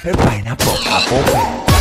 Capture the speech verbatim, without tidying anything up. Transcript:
ค่อยๆนับบอกอาโป๊กไป